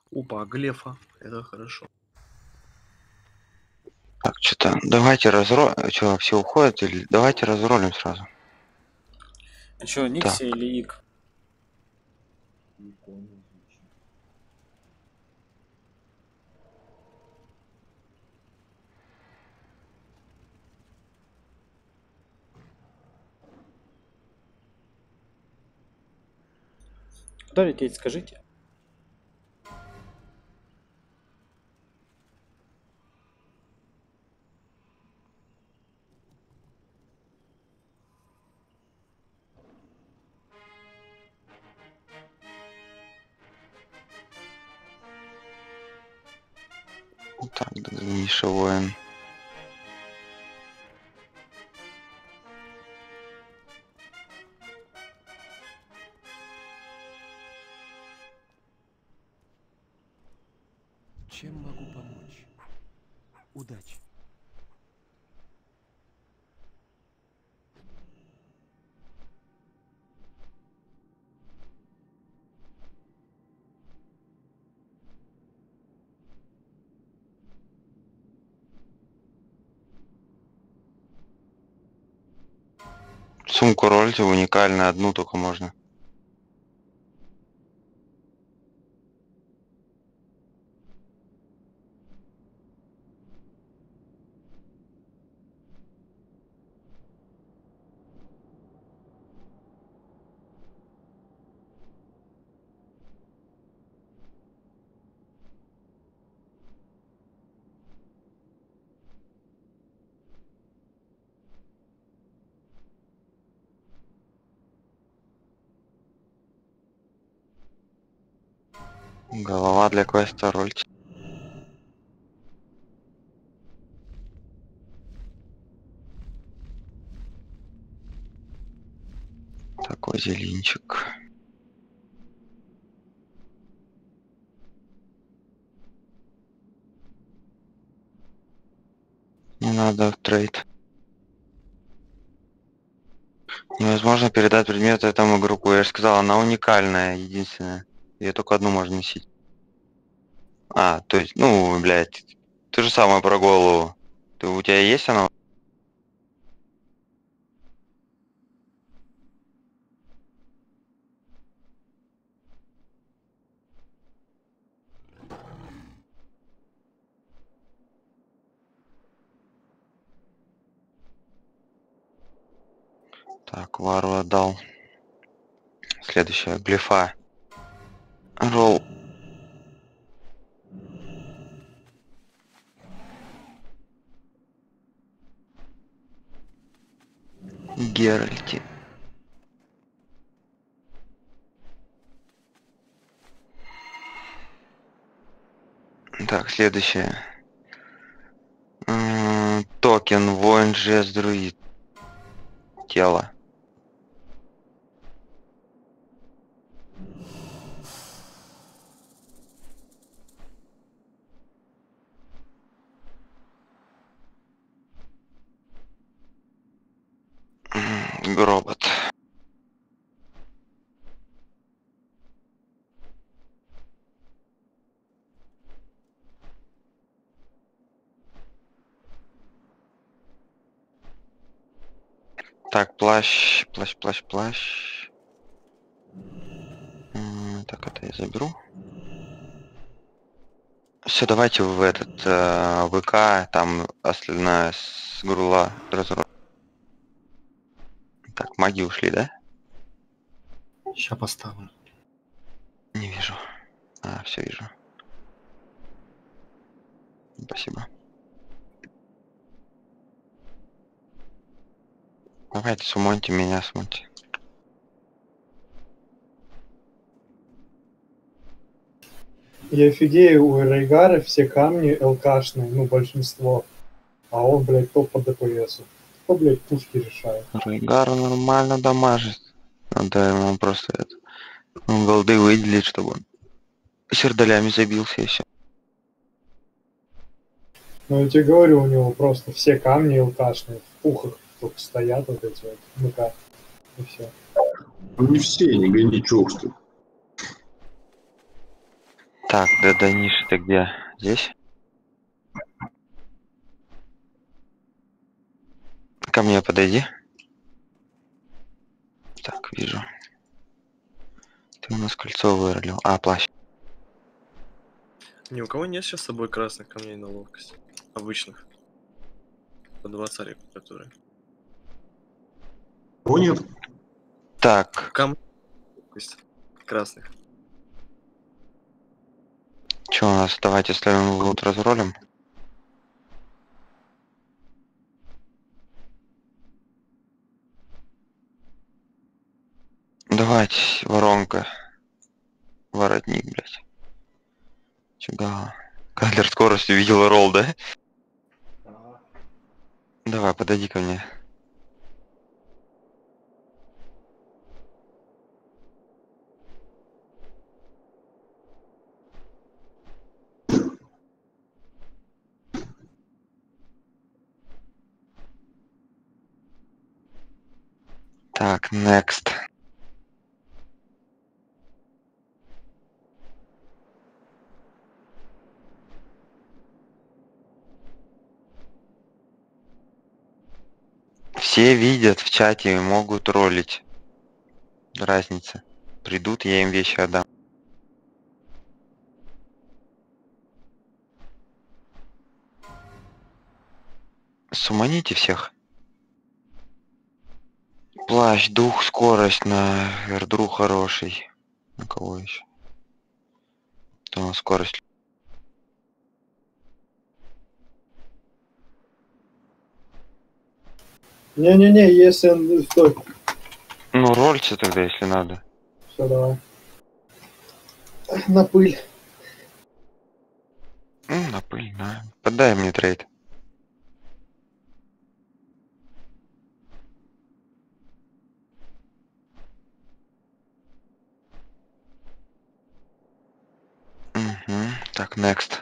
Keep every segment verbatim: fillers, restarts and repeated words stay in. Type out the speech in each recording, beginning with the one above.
Опа, Глефа. Это хорошо. Так, что-то давайте разро... Что, все уходят или давайте разролим сразу. А чё, Никси Так. или Ик? Куда лететь, скажите? Так, Миша воин. Чем могу помочь? Удачи. Сумку ролите уникально, одну только можно. Голова для квеста рольте. Такой зеленчик. Не надо в трейд. Невозможно передать предмет этому игроку. Я же сказал, она уникальная, единственная. Ее только одну можно носить. А, то есть, ну, блядь, ты же самое про голову. Ты, у тебя есть она? Так, Вару отдал. Следующая, Глефа. Ролл. Геральти. Так, следующее. М, Токен, воин, жест, друид. Тело. М, Гробот. Так, плащ, плащ, плащ, плащ. М, Так, это я заберу. Все, давайте в этот э, ВК, там остальное с гурла разро... Так, маги ушли, да? Сейчас поставлю. Не вижу. А, все вижу. Спасибо. Давайте сумоньте меня, смоньте. Я офигею, у Рейгара все камни ЛКшные, ну, большинство. А он, блядь, топ по ДПСу. Кто, блядь, пушки решает? Рейгар нормально дамажит. Надо ему просто это... Ну, голды выделить, чтобы он сердалями забился и все. Ну, я тебе говорю, у него просто все камни ЛКшные, в пухах только стоят вот эти вот, ну-ка, и все. Ну не все, не гони, чё уж ты. Так, да, Даниш, ты где? Здесь? Ко мне подойди. Так, вижу. Ты у нас кольцо выролил. А, плащ. Ни у кого нет сейчас с собой красных камней на ловкость. Обычных. По два царика, которые. Кого нет? Так, Камни ловкость красных. что у нас? Давайте ставим в лут, разролим. Давайте, воронка. Воротник, блядь. Чуга. Кадлер скорость увидел ролл, да? Давай, подойди ко мне. Так, next. Все видят в чате и могут ролить. Разница. Придут, я им вещи отдам. Суманите всех. Плащ, дух, скорость на эрдру хороший. На кого еще? Кто у нас скорость? Не-не-не, если... Стой. Ну, рольте тогда, если надо. Все, давай. На пыль. Ну, на пыль, на. Подай мне трейд. Угу. Так, next.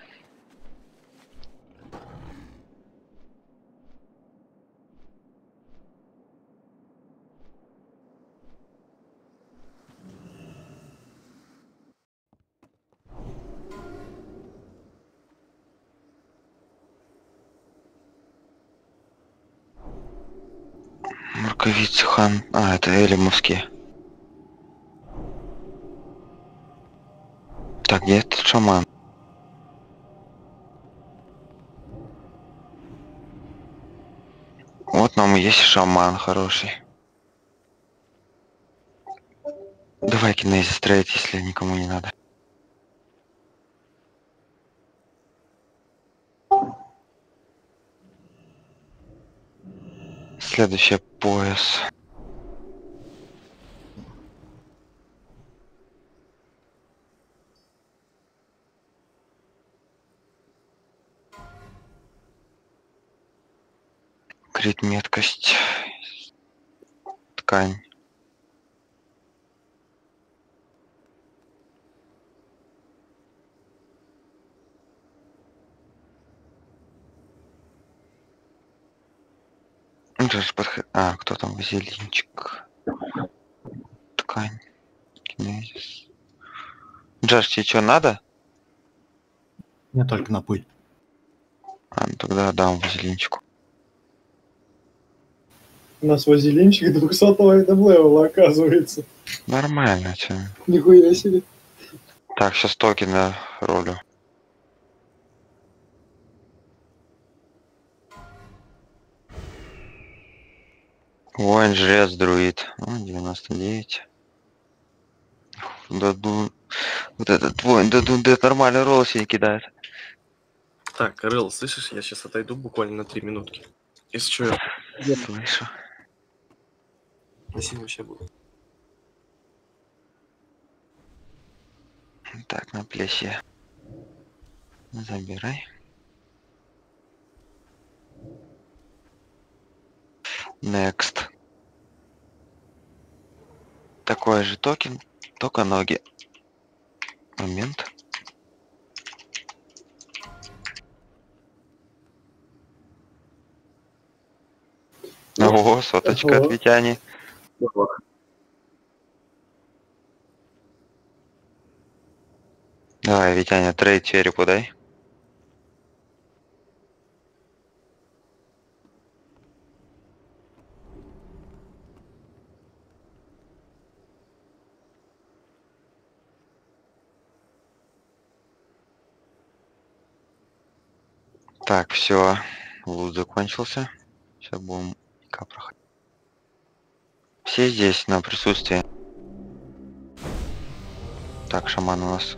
Рукавицы хан. А, это элемовские. Так, где этот шаман? Вот нам и есть шаман хороший. Давай кинезис трейд, если никому не надо. Следующий пояс. Крит меткость. Ткань. Подх... А, кто там? Вазелинчик. Ткань. Кинезис. Джаш, тебе что, надо? Мне только на пыль. А, ну тогда дам вазелинчику. У нас вазелинчик двухсотого левела, оказывается. Нормально, че. Нихуя себе. Так, сейчас токена ролю. Воин, жрец, друид. Ну, девяносто девять. Даду... Вот этот воин, даду, да, нормальный ролл себе кидает. Так, Рэл, слышишь, я сейчас отойду буквально на три минутки. Если что, я Слышу. спасибо, вообще буду. Так, на плесе. Забирай. Next. Такой же токен, только ноги. Момент. Ого, соточка от Ого. Витяни. Давай, Витяня, трейд черепу дай. Так, все, лут закончился. Сейчас будем ика проходить. Все здесь на присутствие. Так, шаман у нас.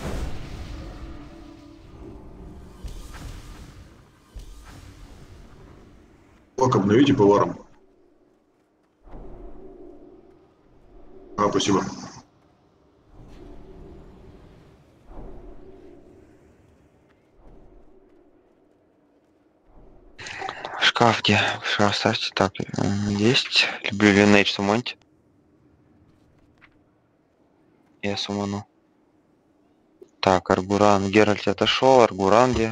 Как обновите поваром? А, спасибо. Шкаф где? Шкаф ставьте. Так, м, есть. Люблю линейдж сумоньте. Я суману. Так, Аргуран. Геральт отошел. Аргуран где?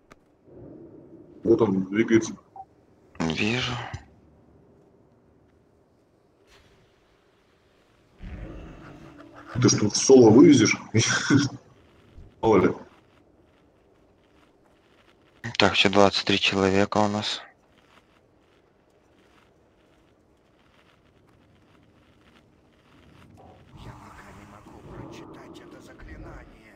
Вот он двигается. Вижу. Ты что, в соло вывезешь? Мало ли. Так, еще двадцать три человека у нас. Я пока не могу прочитать это заклинание.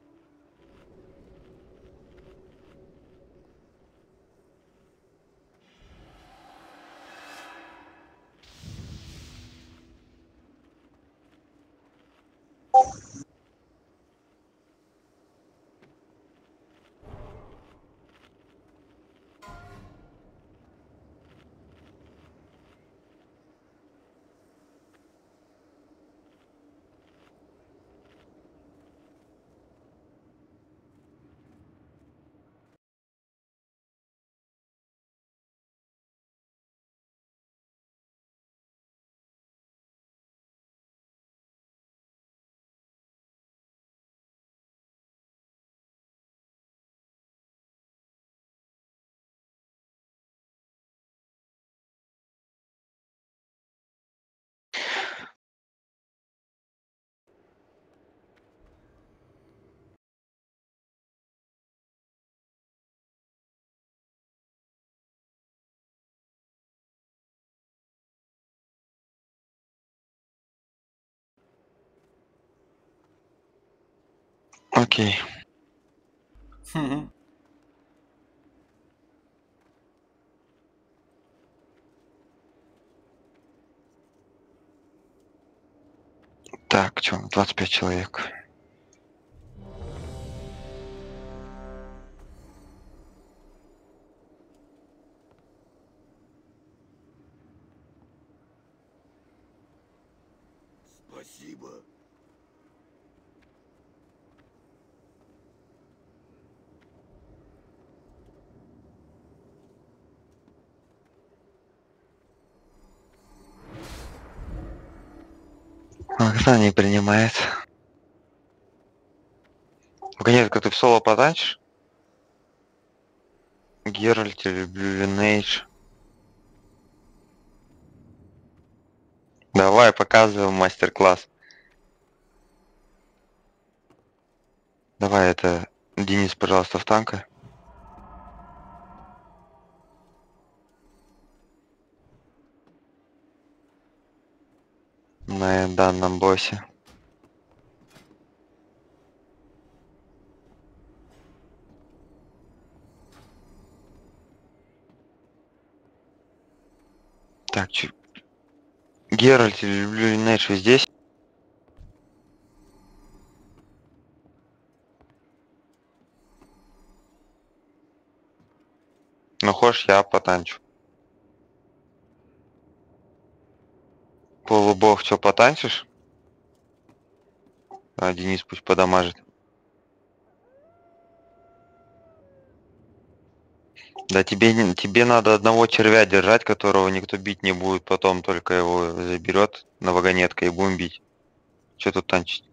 Окей. Мгм. Так, что, двадцать пять человек. Спасибо. Когда не принимает. Вагонетка, ты в соло потанчишь? Геральт или Блювинейдж? Давай, показываем мастер-класс. Давай это, Денис, пожалуйста, в танка. На данном боссе. Так, чё? Геральт или Блювинейдж, вы здесь? Ну, хочешь, я потанчу. Полубог, что, потанчишь? А, Денис пусть подамажит. Да тебе, не- тебе надо одного червя держать, которого никто бить не будет, потом только его заберет на вагонетка и будем бить. Что тут танчить?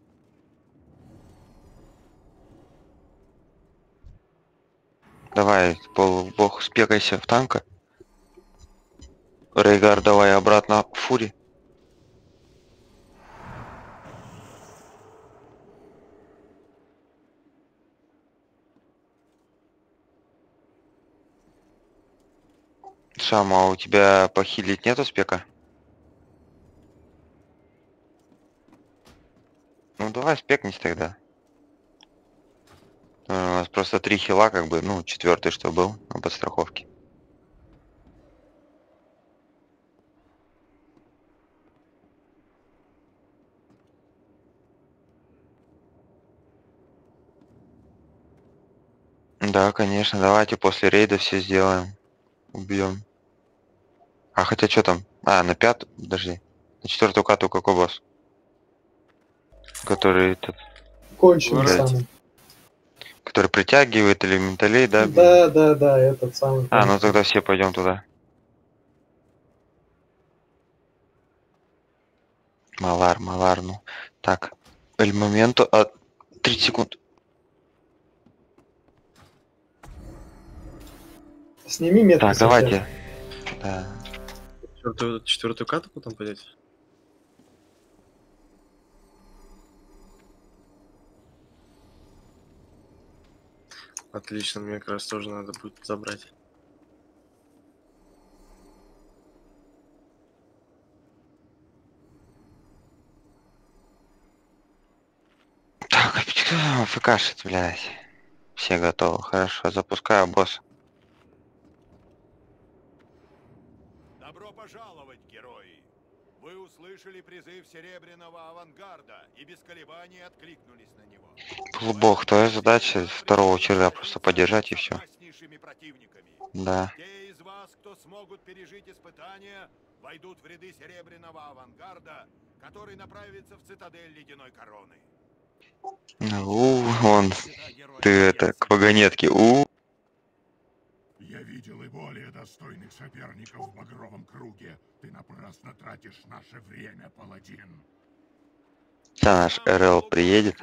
Давай, полубог, спекайся в танка. Рейгар, давай обратно в фури. Шама, а у тебя похилить нету спека? Ну давай спекнись тогда. У нас просто три хила, как бы, ну, четвертый что был на подстраховке. Да, конечно, давайте после рейда все сделаем. Убьем. А хотя что там? А, на пятую? Подожди. На четвертую кату какой босс? Который этот, Конченый Блядь. самый. который притягивает элементалей, да? Да, да, да, этот самый. А, ну конченый. тогда все пойдем туда. Малар, Малар, ну. Так. Эль моменту. А, тридцать секунд. Сними метку Так, сейчас. давайте. Да. Четвертую, четвертую кату потом пойдете? Отлично, мне как раз тоже надо будет забрать. Так, а ФКшит, блядь. Все готовы. Хорошо, запускаю босс. Добро пожаловать, герои! Вы услышали призыв Серебряного авангарда и без колебаний откликнулись на него. Полубог, твоя задача второго червя просто поддержать и все. Да. Те из вас, кто смогут пережить испытания, войдут в ряды Серебряного авангарда, который направится в цитадель Ледяной Короны. У, вон, ты это, к вагонетке. У. Я видел и более достойных соперников в багровом круге. Ты напрасно тратишь наше время, паладин. Да, наш РЛ приедет.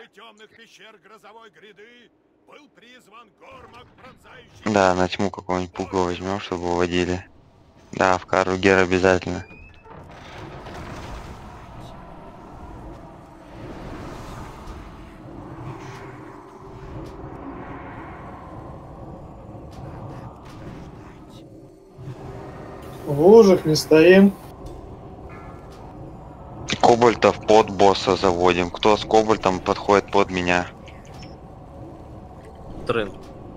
Да, на тьму какого-нибудь пуга возьмем, чтобы уводили. Да, в кару Гер обязательно. В лужах не стоим. Кобальтов под босса заводим. Кто с кобальтом подходит под меня? Тренд.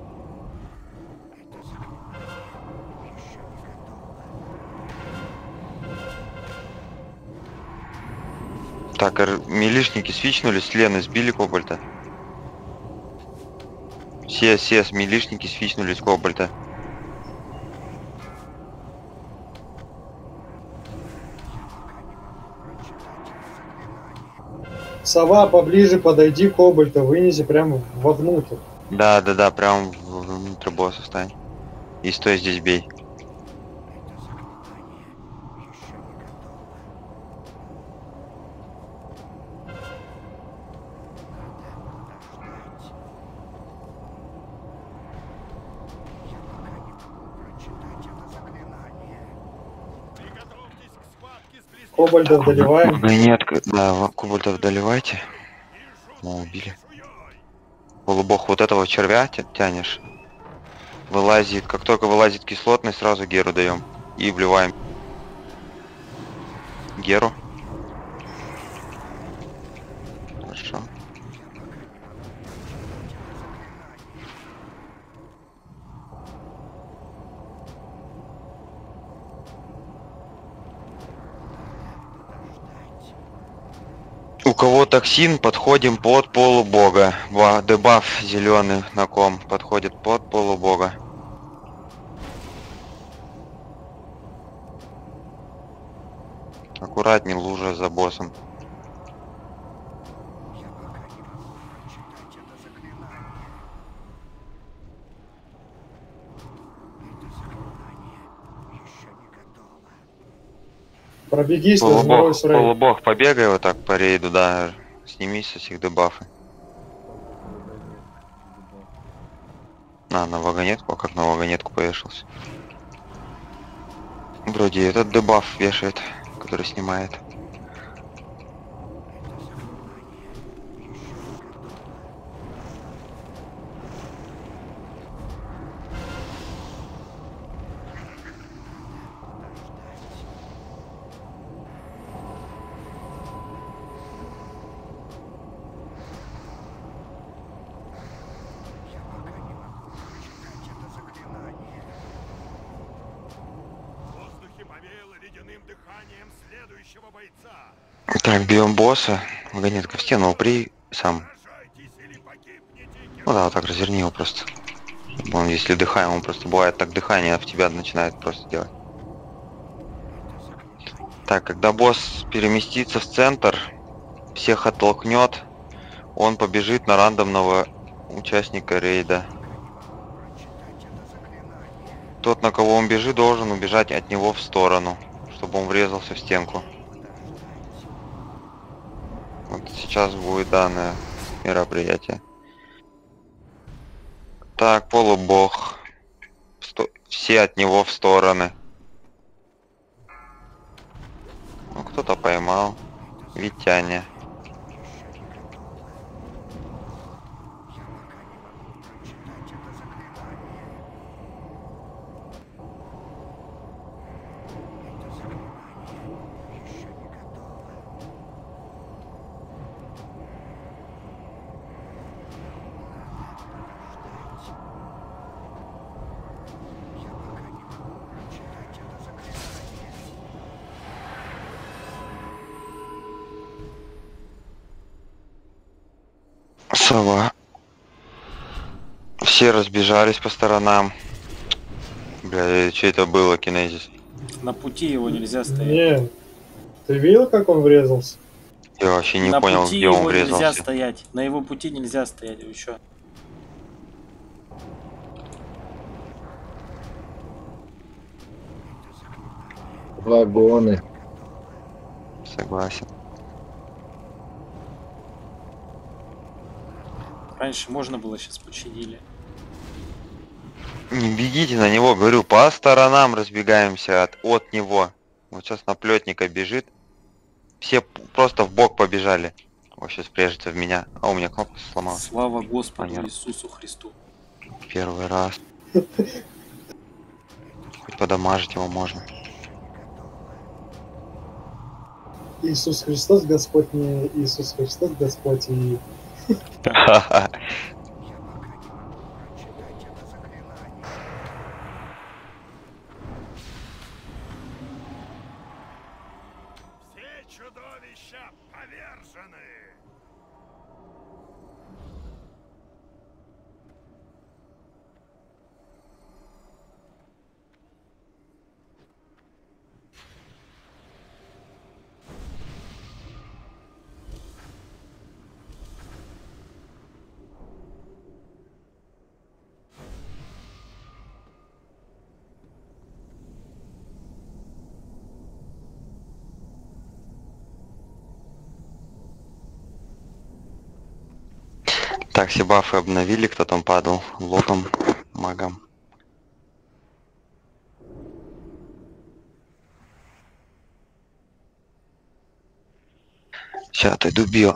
Так, р- милишники свичнулись, с Лены сбили кобальта. Все, все, милишники свичнулись кобальта. Сова, поближе подойди к кобальту, вынеси прямо вовнутрь. Да, да, да, прям в- внутрь босса стань. И стой здесь, бей. Кобальтов доливаем. Вагонетка, да, в- кобальтов доливайте. Ну, убили. Полубог, вот этого червя тя- тянешь. Вылазит, как только вылазит кислотный, сразу Геру даем. И вливаем. Геру. Хорошо. У кого токсин, подходим под полубога. Ба- Дебаф зеленый на ком подходит под полубога. Аккуратней, лужа за боссом. Пробегись, Полубог, разморозь рейд. полубог, побегай вот так по рейду, да. Снимись со всех дебафы. А, на вагонетку, а как на вагонетку повешался? Вроде этот дебаф вешает, который снимает. дыханием следующего бойца. Так, бьем босса. Вагонетка в стену, упри сам. Сражайтесь или погибните, Ну да, вот так разверни его просто. Он, если дыхаем, он просто бывает так дыхание в тебя начинает просто делать. Так, когда босс переместится в центр, всех оттолкнет, он побежит на рандомного участника рейда. Тот, на кого он бежит, должен убежать от него в сторону, чтобы он врезался в стенку. Вот сейчас будет данное мероприятие. Так, полубог. Сто... Все от него в стороны. Ну, кто-то поймал. Витяне. Сова. Все разбежались по сторонам. Бля, что это было, Кинезис? На пути его нельзя стоять. Не, ты видел, как он врезался? Я вообще не На понял, пути где он его нельзя врезался. стоять. На его пути нельзя стоять. Вы чё? Вагоны. Согласен. Раньше можно было, сейчас починили. Не бегите на него, говорю, по сторонам разбегаемся от, от него. Вот сейчас наплетника бежит. Все п- просто в бок побежали. Он сейчас прежется в меня. А у меня кнопка сломалась. Слава Господу Понятно. Иисусу Христу. Первый раз. Хоть подамажить его можно. Иисус Христос Господь, не Иисус Христос Господь и... Ха-ха. Все чудовища повержены. Так, все бафы обновили, кто там падал. Лотом, магом. Сейчас отойду био.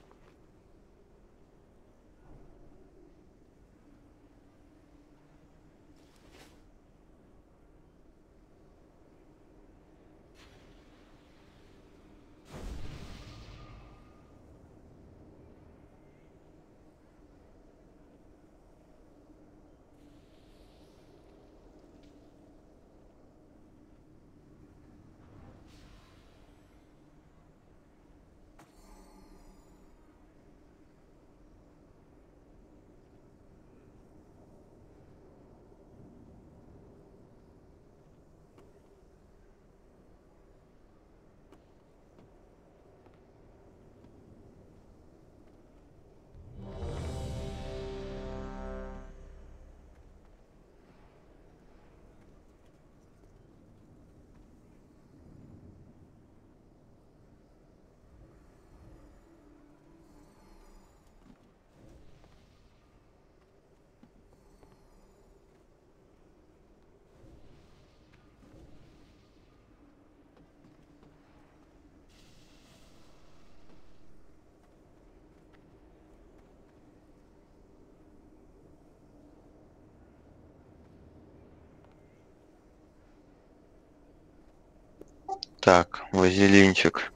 Так, вазелинчик.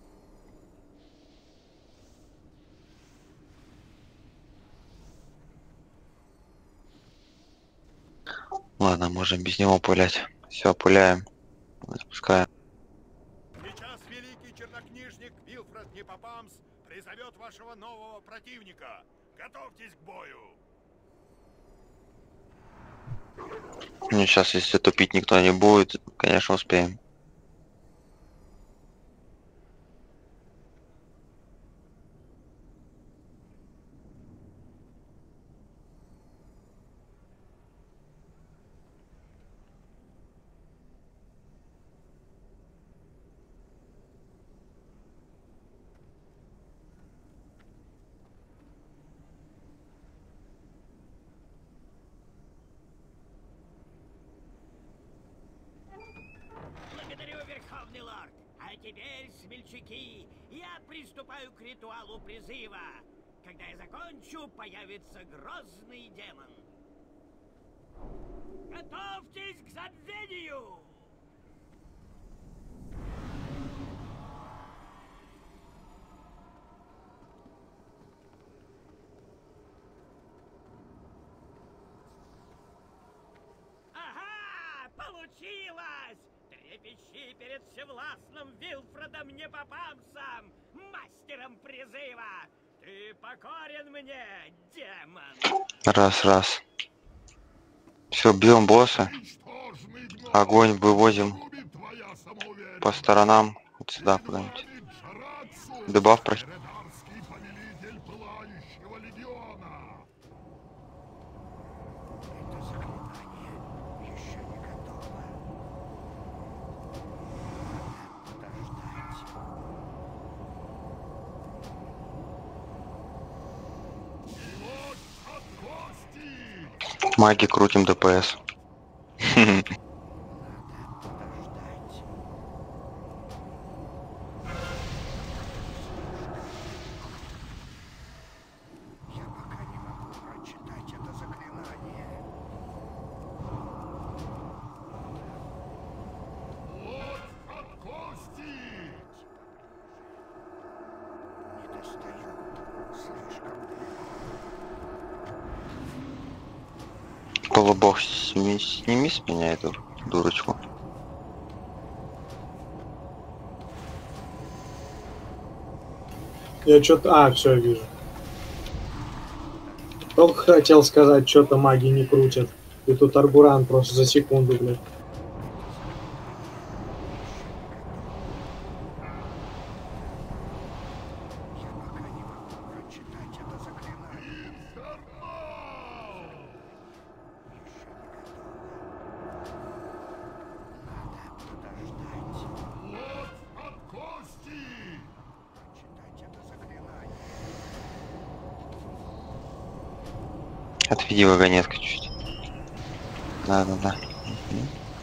Ладно, можем без него пулять. Все, пуляем. Запускаем. Непопамс призовет вашего нового противника. Готовьтесь к бою. Ну, сейчас, если тупить никто не будет, конечно, успеем. Благодарю, Верховный Лорд. А теперь, смельчаки, я приступаю к ритуалу призыва. Когда я закончу, появится грозный демон. Готовьтесь к забвению! Ага! Получилось! Трепещи перед всевластным Вилфредом Непопамсом, мастером призыва! Ты покорен мне, демон! Раз, раз. Все, бьем босса. Огонь вывозим по сторонам. Вот сюда куда-нибудь. Дебаф про... Это заклинание еще не готово. Надо подождать. Маги крутим ДПС. Надо подождать. Я пока не могу прочитать это заклинание. Не достаю. Слишком Полубог, сними, сними с меня эту дурочку. Я что-то... А, все, вижу. Только хотел сказать, что-то маги не крутят. И тут Аргуран просто за секунду, блядь. Я пока не могу прочитать это заклинание. Еще не готово. Надо подождать. Прочитать это заклинание. Отведи вагонетку чуть. Да, да, да. Мгм.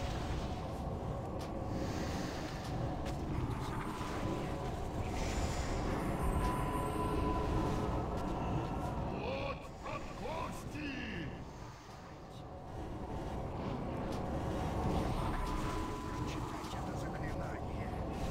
Прочитать это заклинание.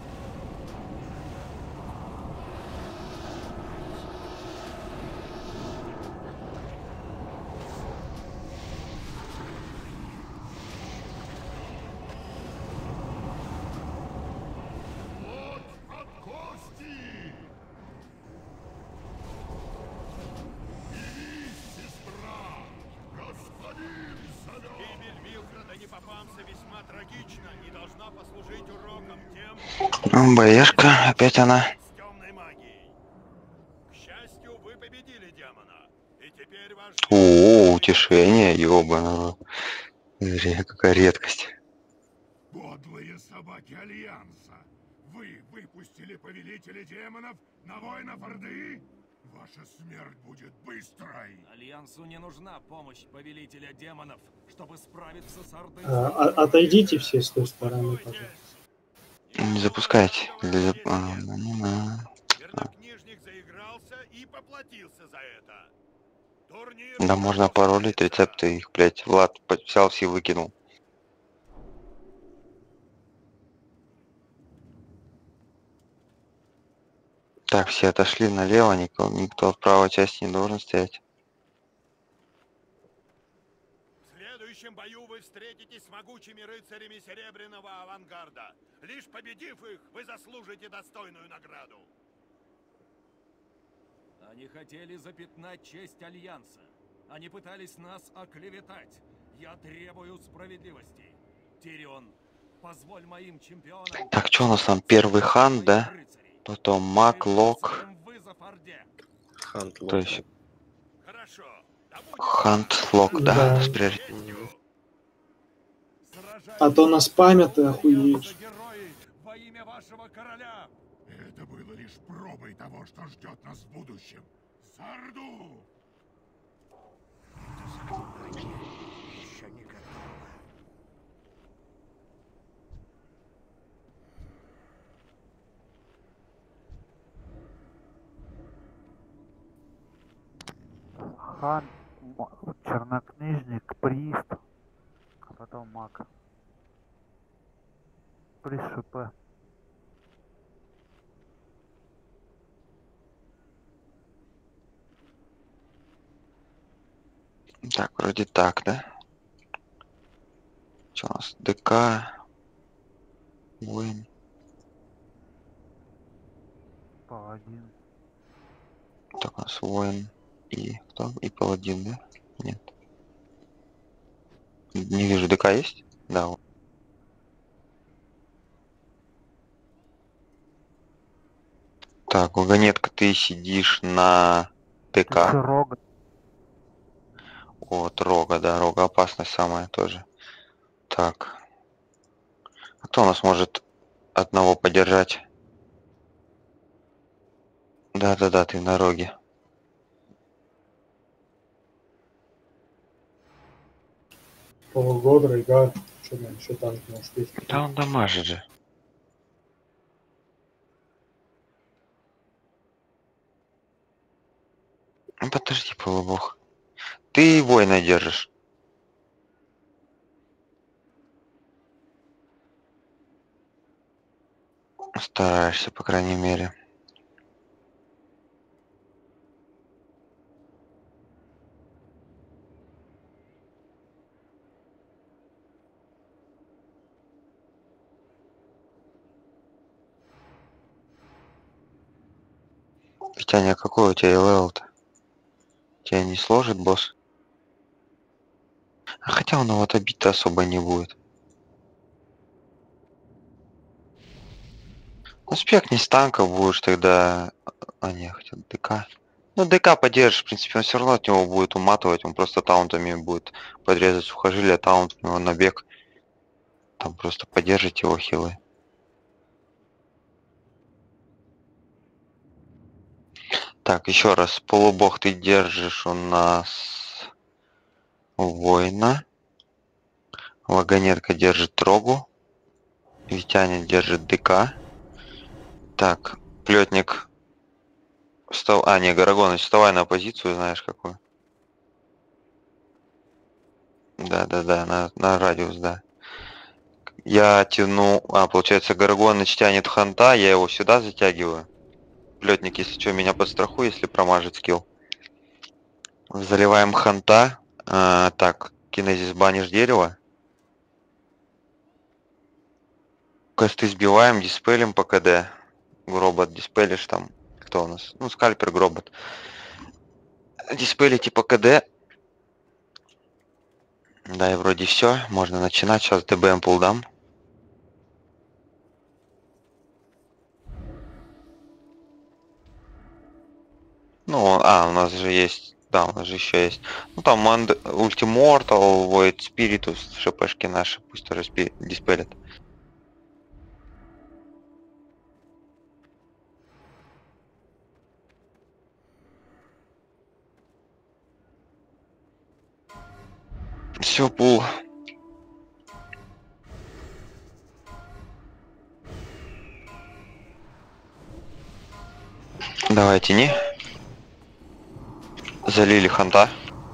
Гибель Вилфреда Непопамса весьма трагична и должна послужить уроком тем, Ну, боешка, опять она. с темной магией. К счастью, вы победили демона, и теперь ваш... О, утешение, ёбаного. Какая редкость. Подлые собаки Альянса! Вы выпустили повелителя демонов на воинов Орды? Ваша смерть будет быстрой! Альянсу не нужна помощь повелителя демонов, чтобы справиться с Ордой. А, а- отойдите все с той стороны, пожалуйста. Не запускайте. Для зап- а, ну, не надо. Чернокнижник заигрался и поплатился за это. Турнир... Да можно паролить рецепты их, блять. Влад по- взял все выкинул. Так, все отошли налево, никто, никто в правой части не должен стоять. В следующем бою вы встретитесь с могучими рыцарями Серебряного Авангарда. Лишь победив их, вы заслужите достойную награду. Они хотели запятнать честь Альянса. Они пытались нас оклеветать. Я требую справедливости. Тирион, позволь моим чемпионам... Так, что у нас там? Первый хан, да? Потом маг, лок. Хант, лок. То есть... Хорошо. Хант, лок, да. Да. Восприятие. А то нас память, ты охуеешь. Во имя вашего короля! Это было лишь пробой того, что ждет нас в будущем. Сарду! Еще не готово. Хан, м- чернокнижник, прист, а потом маг. Прист ШП. Так, вроде так, да? Что у нас? ДК. Воин. Паладин. Так, у нас воин. И кто? И паладин, да? Нет. Не вижу, ДК есть? Да. вот. Так, вагонетка, ты сидишь на Еще ДК. рога. Вот, рога, да, рога опасность самая тоже. Так. А кто у нас может одного поддержать? Да-да-да, ты на роге. Полугода, Рейгар. Что там еще танк не успеть? Да он дамажит же. Ну, подожди, полубог. Ты воина держишь. Стараешься, по крайней мере. Витяня, какой у тебя левел-то? Тебя не сложит, босс? А хотя он вот обид-то особо не будет. Ну, спекни с танков будешь тогда... А, не, хотя ДК. Ну, ДК поддержишь, в принципе, он все равно от него будет уматывать. Он просто таунтами будет подрезать сухожилия, таунт у него набег. Там просто поддержите его хилы. Так, еще раз. Полубог ты держишь у нас воина. Вагонетка держит рогу. Витяня держит ДК. Так, плетник. Встав... А, не, Гарагоныч, вставай на позицию, знаешь какую. Да-да-да, на, на радиус, да. Я тяну... А, получается, Гарагоныч тянет ханта, я его сюда затягиваю. Плетник, если что, меня подстрахуй, если промажет скилл. Заливаем ханта. А, так, кинезис банишь дерево. Косты сбиваем, диспелим по КД. Гробот диспелишь там. Кто у нас? Ну, скальпер, гробот. Диспелите по КД. Да, и вроде все. Можно начинать. Сейчас ДБМ пулдам. Ну, а, у нас же есть... Да, у нас же еще есть... Ну, там Ультимортал, Void Spiritus, шпшки наши. Пусть тоже спи... диспелят. Все, пул. Давай, тяни. Залили ханта.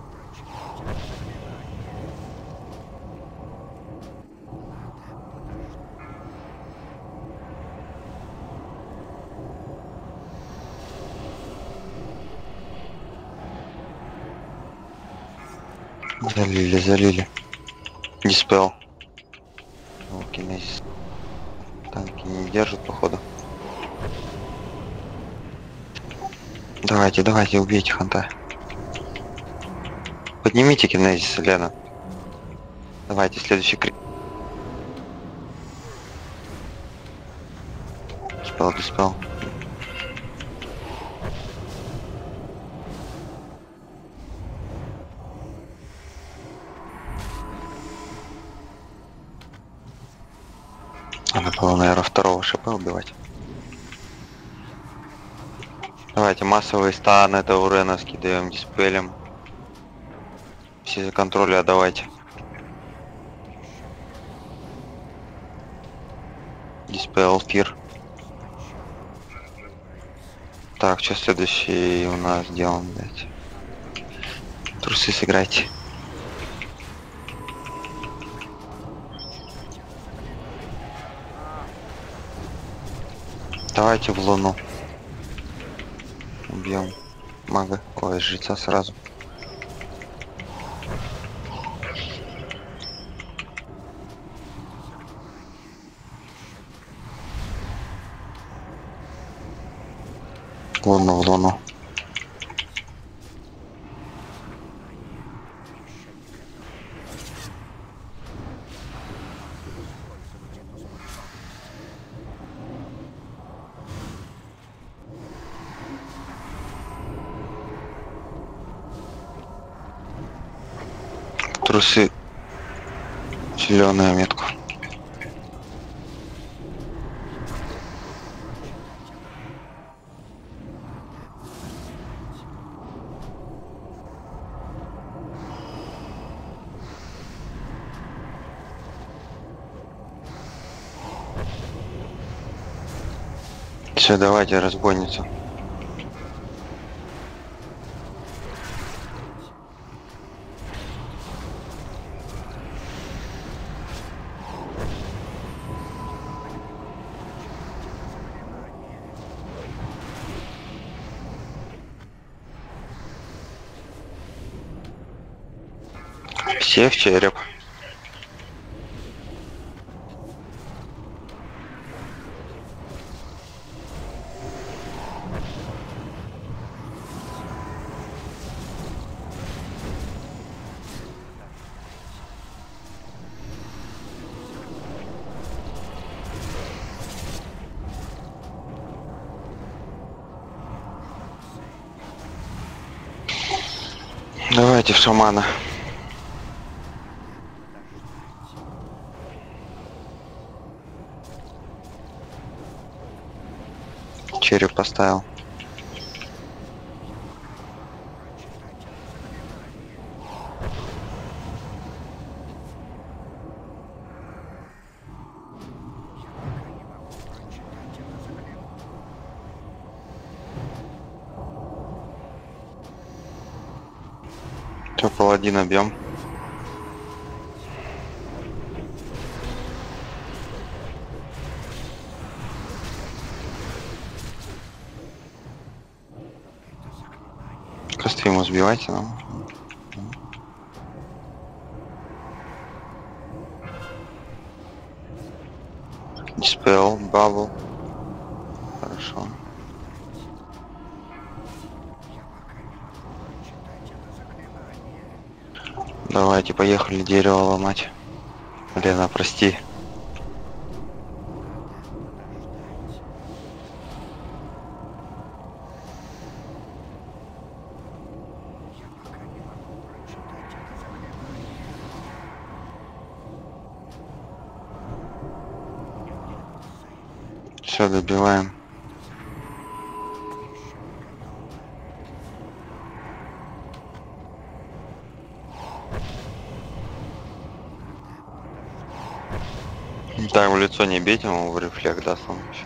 Залили, залили. Диспел. Кинезис. Танки не держат, походу. Давайте, давайте, убейте ханта. Поднимите кинезис, Лена. Давайте, следующий крик. Диспел, диспел. Надо было, наверное, второго ШП убивать. Давайте массовый стан, это уреновский даем диспелем. Все контроли отдавайте. Диспел, фир. Так, что следующий у нас делаем, блядь? Трусы сыграйте. Давайте в луну. Убьем мага, ой, жреца сразу. Луну в луну. Трусы. Зеленую метку. Все, давайте разбойницу. Все в череп. Давайте в шамана. Череп поставил. Все, паладина бьем. Косты ему сбивайте нам. Диспел, бабл. Хорошо. Давайте, поехали дерево ломать. Лена, прости. Все, добиваем. Так, в лицо не бейте, ему в рефлект даст он еще.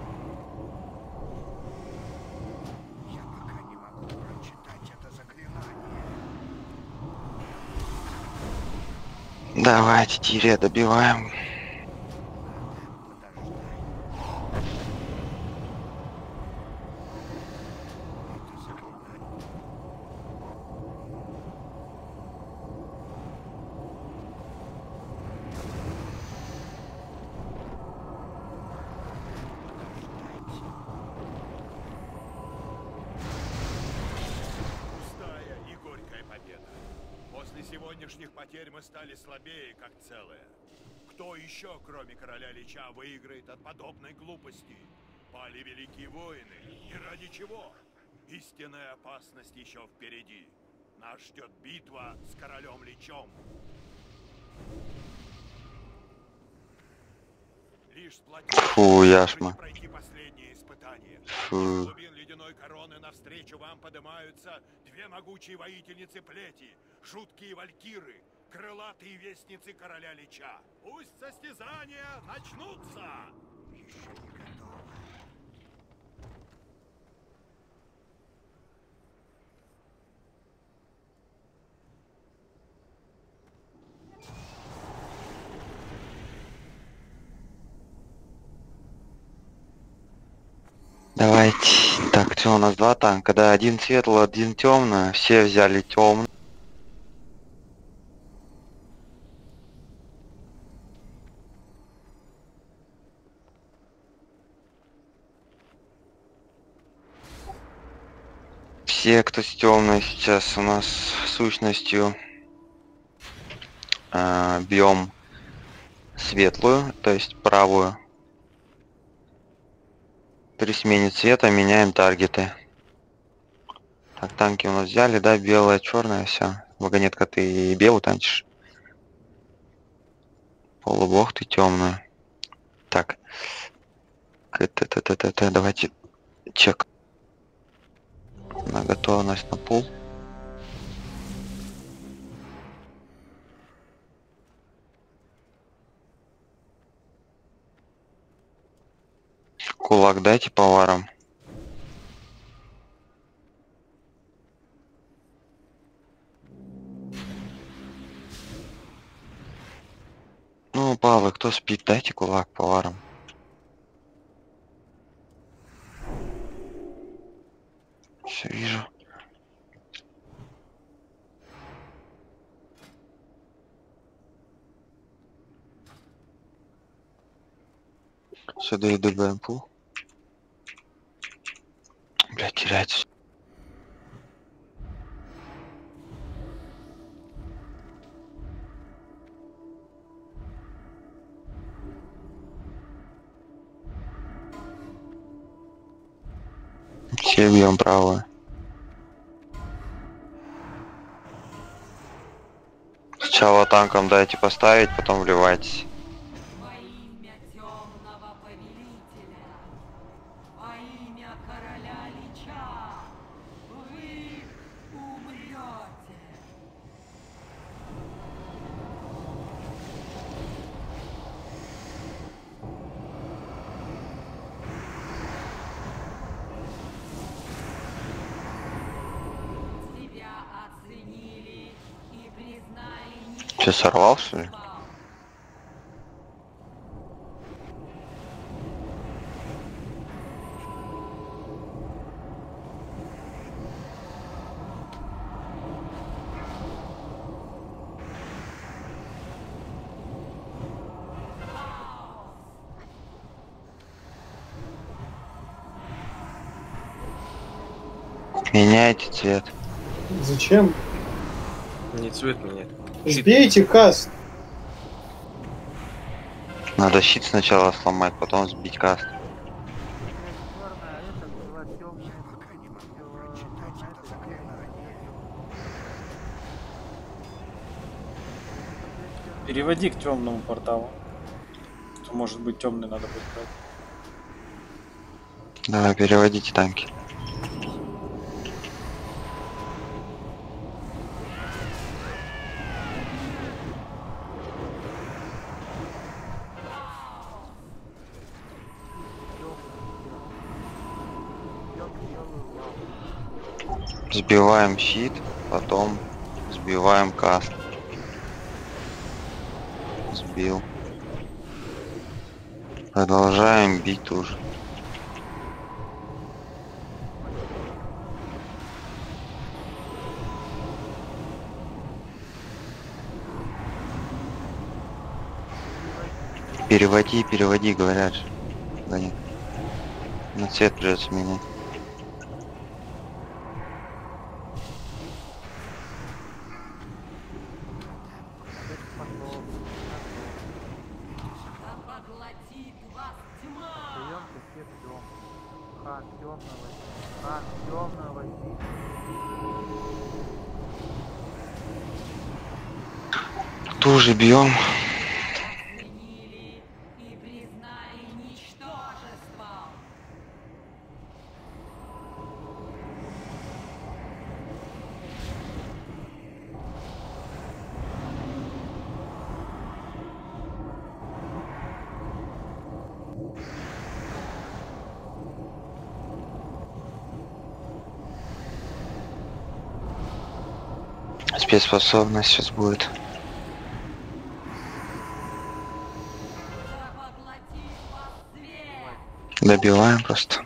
Давайте, тире, добиваем. После сегодняшних потерь мы стали слабее, как целое. Кто еще, кроме короля Лича, выиграет от подобной глупости? Пали великие воины. И ради чего? Истинная опасность еще впереди. Нас ждет битва с королем Личом. Лишь Фу, яшма. пройти последнее испытание. Фу. Из глубин ледяной короны навстречу вам поднимаются две могучие воительницы плети, жуткие валькиры, крылатые вестницы короля Лича. Пусть состязания начнутся! Еще не готово. Давайте. Так, что у нас два танка? Да, один светлый, один темный. Все взяли темный. Все, кто с темной сейчас у нас сущностью э, бьем светлую, то есть правую. При смене цвета меняем таргеты. Так, танки у нас взяли, да, белое, черное, все. Вагонетка, ты и белую танчишь. Полубог, ты темную. Так. Т-т-т-т-т, давайте чек. На готовность на пул. Кулак дайте поварам. Ну, Павлы, кто спит, дайте кулак поварам. Все вижу. Сюда иду БМП. Блять, теряется. Все бьем правую. Сначала танком дайте поставить, потом вливайтесь. Че, сорвал, что ли? Меняйте цвет. Зачем? Не цвет менять. Сбейте каст. Надо щит сначала сломать, потом сбить каст. Переводи к темному порталу. То, может быть, темный надо будет брать. Давай, переводите танки. Сбиваем щит, потом сбиваем каст. Сбил. Продолжаем бить тоже. Переводи, переводи, говорят же. Да нет. На цвет придется менять. тоже бьем. И признали ничтожеством. Спецспособность сейчас будет. Добиваем просто.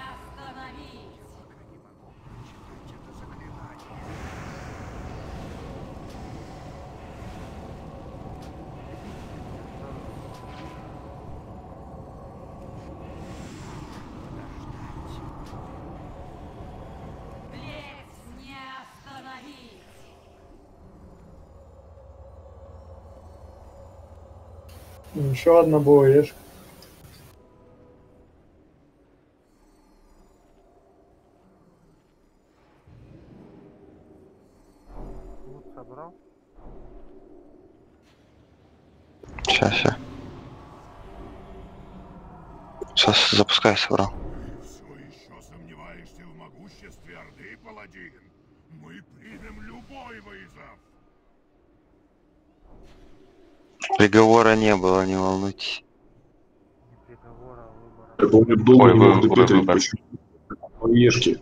Еще одна боешка. Лут собрал? Сейчас, сейчас. Сейчас запускай, собрал. Все еще сомневаешься в могуществе Орды, паладин? Мы примем любой вызов. Приговора не было, не волнуйтесь. Не приговора, а выбора. Я помню, долго Ой, не мог выбор, допеть, выбор. почему. Поешки.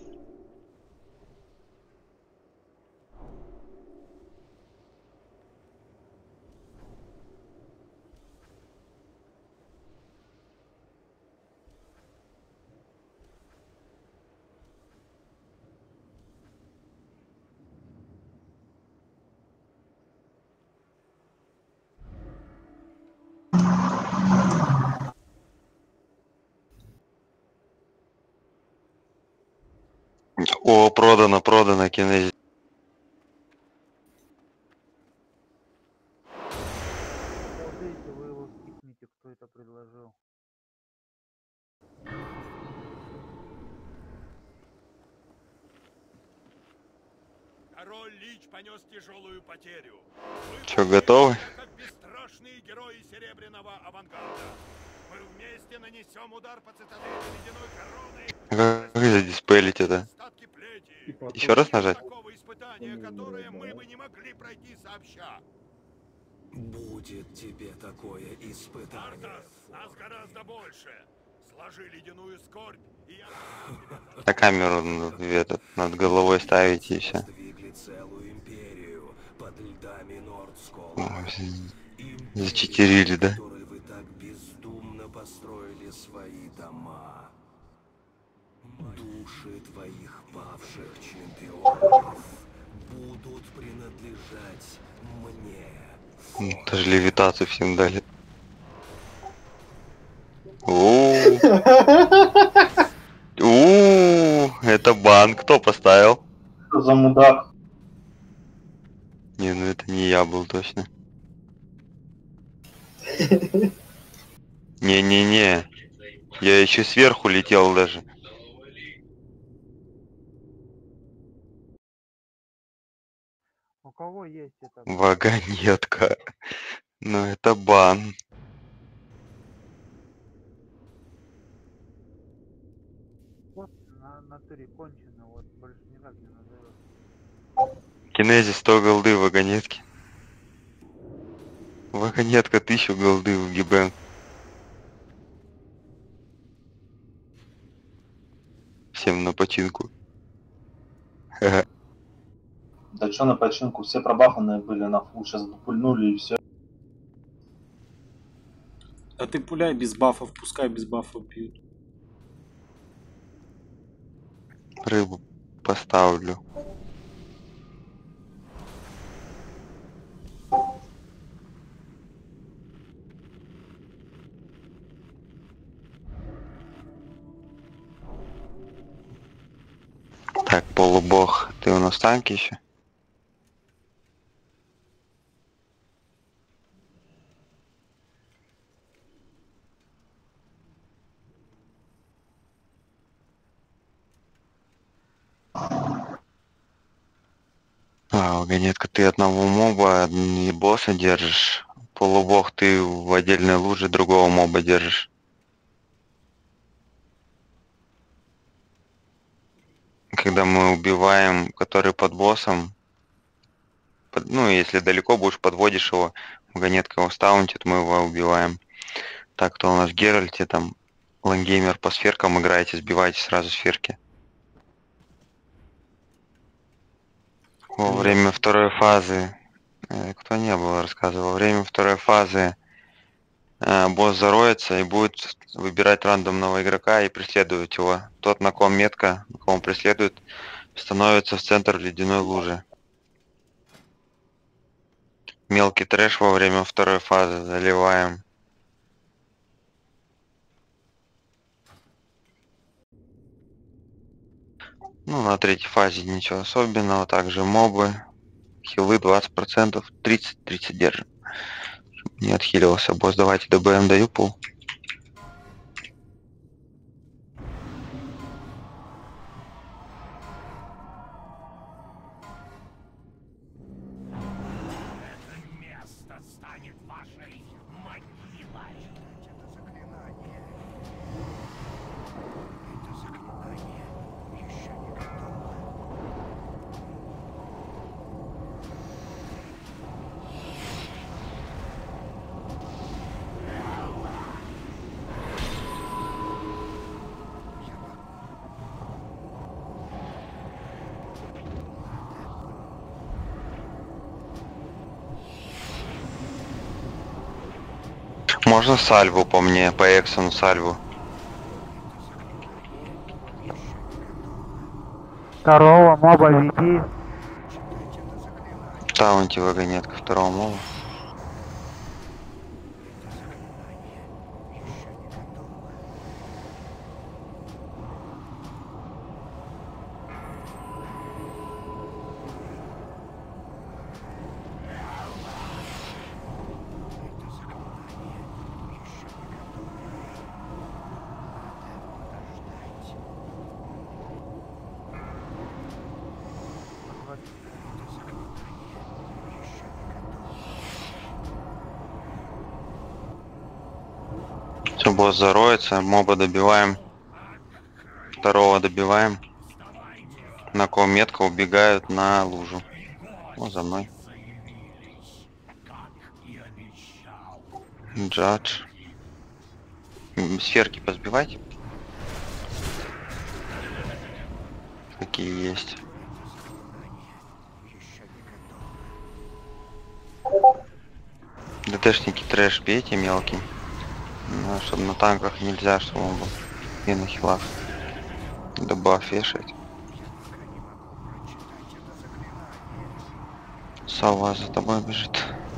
О, продано, продано, кинезис. Подождите, вы его скипните, кто это предложил. Король Лич понес тяжелую потерю. Вы Чё, готовы? как бесстрашные герои Серебряного авангарда. Мы вместе нанесем удар по цитадели Ледяной Короны. Как задиспелить это? Остатки плети. Еще раз нажать? Такого испытания, которое мы бы не могли пройти сообща. Будет тебе такое испытание. Артас, нас гораздо больше. Сложи ледяную скорбь, и я... На камеру ну, этот, над головой ставить и все. Двигли целую империю под льдами Нордскола. Зачитерили, да? Которой вы так бездумно построили свои дома. Души твоих павших чемпионов будут принадлежать мне. Даже левитацию всем дали. Ууу, Ууу, это бан. Кто поставил? Что за мудак? Не, ну это не я был точно. Не-не-не. Я еще сверху летел даже. У кого есть это? Вагонетка. Ну это бан. Вот на натуре кончено, вот больше никак не назовешь. Кинезис сто голды в вагонетке. Вагонетка тысячу голды в гибен. Всем на починку. Ха-ха. Да что на починку, все пробафанные были на фул, сейчас пульнули и все. А ты пуляй без бафов, пускай без бафов бьют. Рыбу поставлю. Так, полубог, ты у нас в танке еще? А, вагонетка, ты одного моба и босса держишь. Полубог ты в отдельной луже другого моба держишь. Когда мы убиваем, который под боссом, под- ну, если далеко будешь, подводишь его, вагонетка его стаунтит, мы его убиваем. Так, то у нас в Геральте, там, лангеймер по сферкам играете, сбиваете сразу сферки. Во время второй фазы, э, кто не был, рассказывал, во время второй фазы э, босс зароется и будет выбирать рандомного игрока и преследовать его. Тот, на ком метка, на ком он преследует, становится в центр ледяной лужи. Мелкий трэш во время второй фазы заливаем. Ну, на третьей фазе ничего особенного. Также мобы. Хилы двадцать процентов. тридцать-тридцать держим. Чтобы не отхиливался босс. Давайте ДБМ даю пул. Место станет вашей могилой. Это заклинание. Это заклинание еще не готово. Можно сальву по мне, по Эксону сальву. Второго моба веди. Таунти вагонетка второго моба. Все, босс зароется, моба добиваем. Второго добиваем. На ком метка убегают на лужу. Ну, за мной. Джадж. М, Сферки позбивать. Какие есть. ДТшники трэш бейте мелкий. Ну, чтобы на танках нельзя, чтобы он был и на хилах. Добавь вешать. Сова за тобой бежит.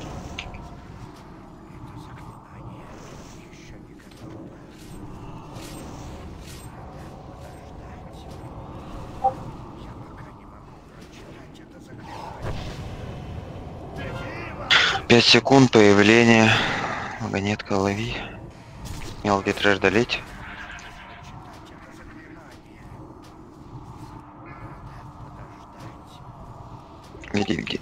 Пять секунд появления. Вагонетка лови. Мелкий трэш долить. Веди, веди.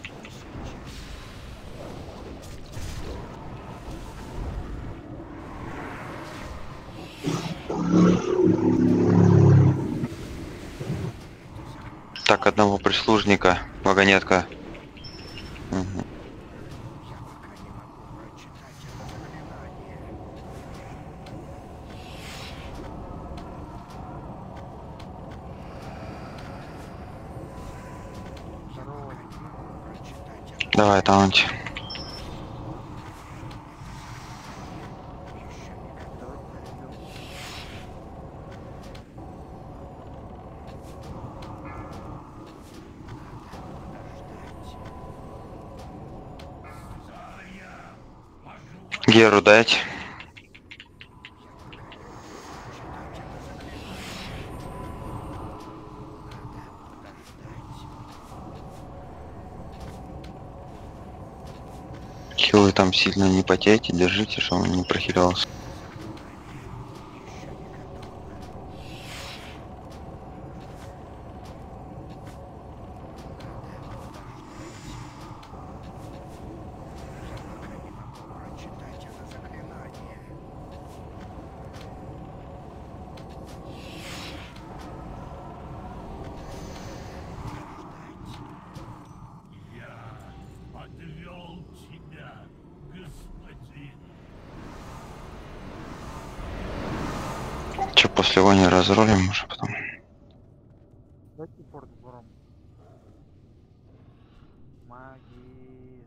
Так, одного прислужника. Вагонетка. Угу. Давай, таунти. Геру дать. Хилы там сильно не потейте, держите, чтобы он не прохилялся. Че, после вони разрулим уже потом? Дайте порт вором. Маги.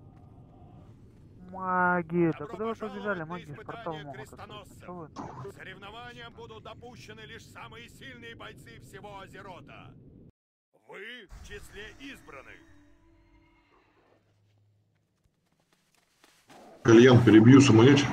Маги. Да куда вы побежали? Маги в портал могут открыть. Что вы? К соревнованиям будут допущены лишь самые сильные бойцы всего Азерота. Вы в числе избранных. Кальян, перебью, самоечь.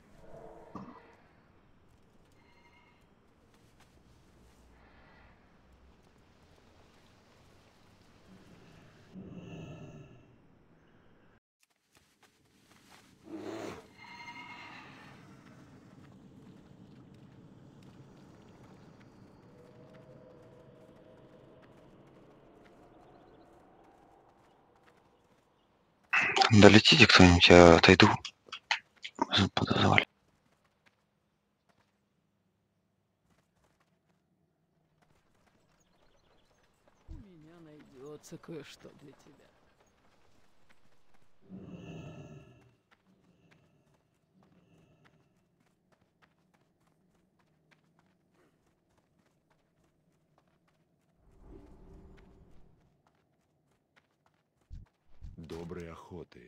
Долетите кто-нибудь, я отойду. Подозвали. У меня найдется кое-что для тебя. Доброй охоты.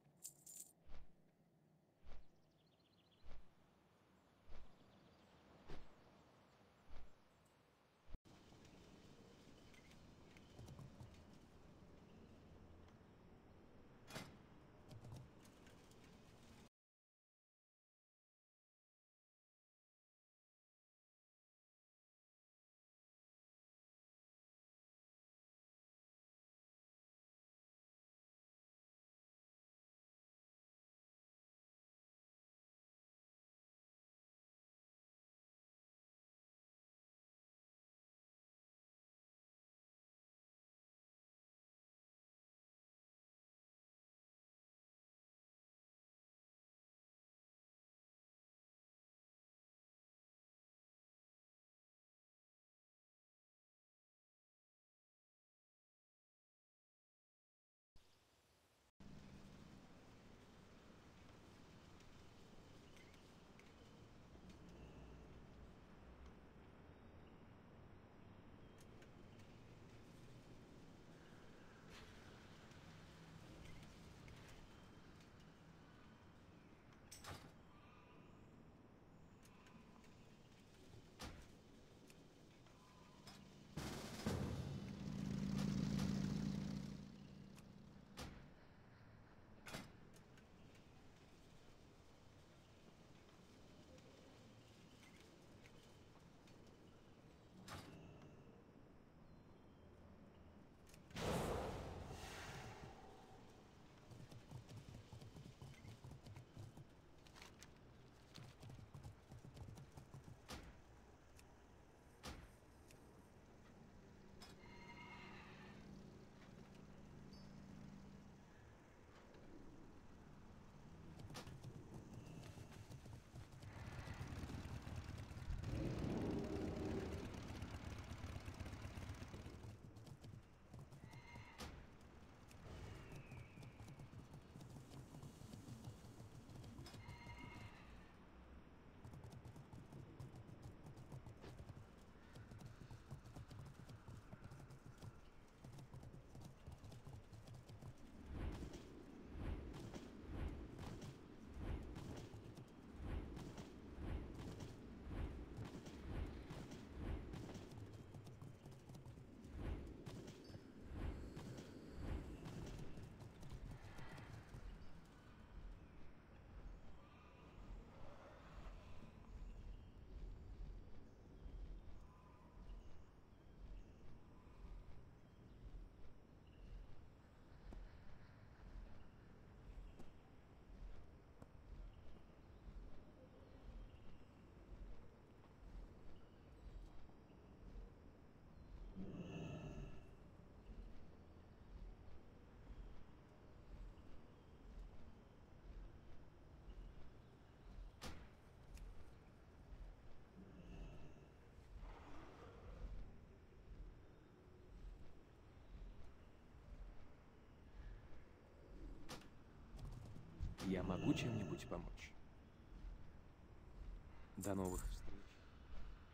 Я могу чем-нибудь помочь? До новых встреч.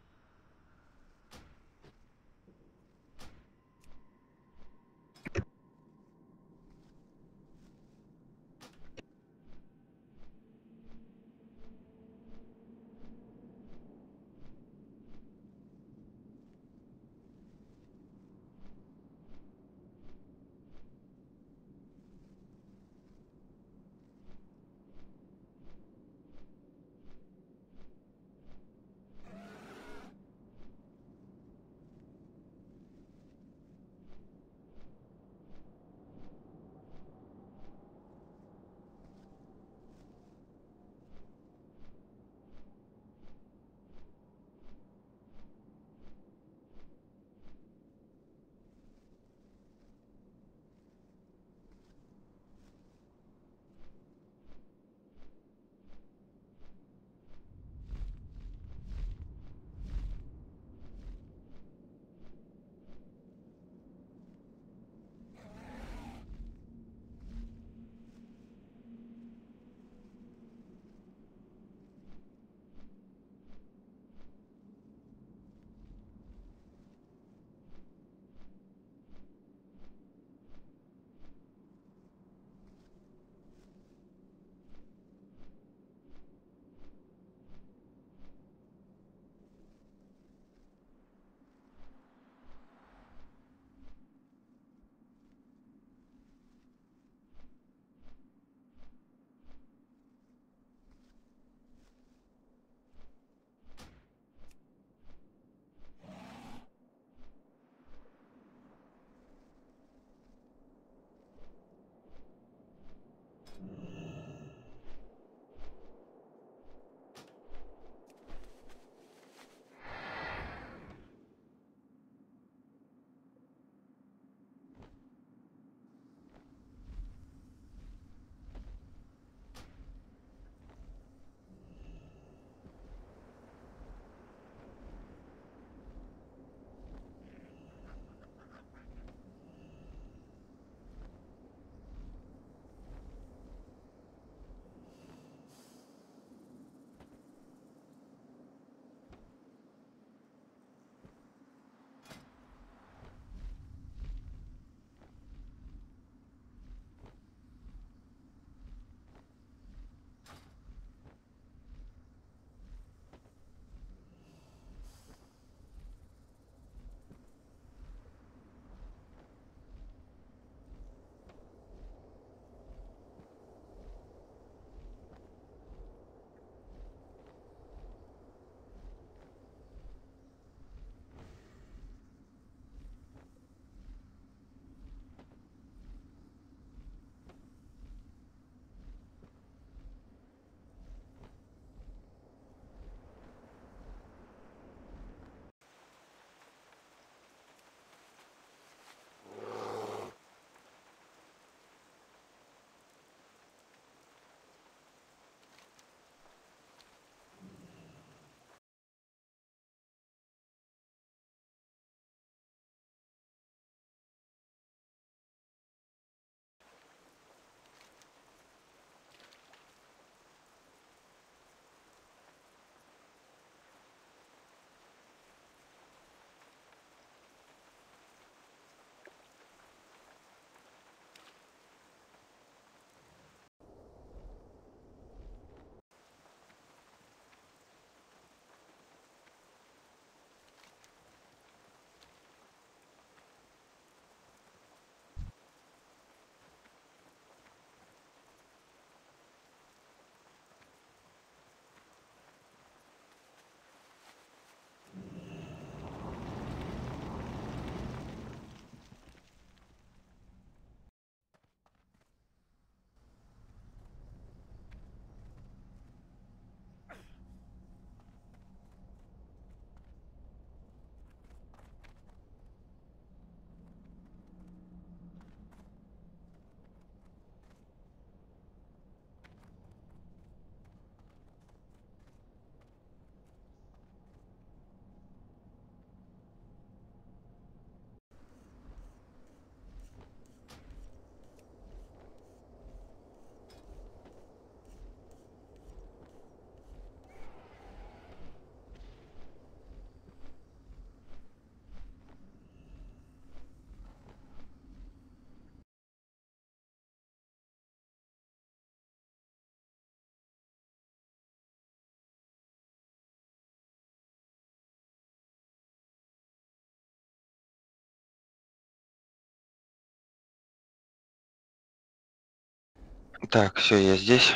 Так, все, я здесь.